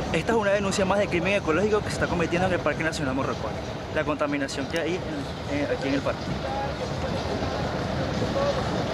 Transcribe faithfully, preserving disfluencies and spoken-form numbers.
Esta es una denuncia más de crimen ecológico que se está cometiendo en el Parque Nacional Morrocoy. La contaminación que hay en- en- aquí en el parque.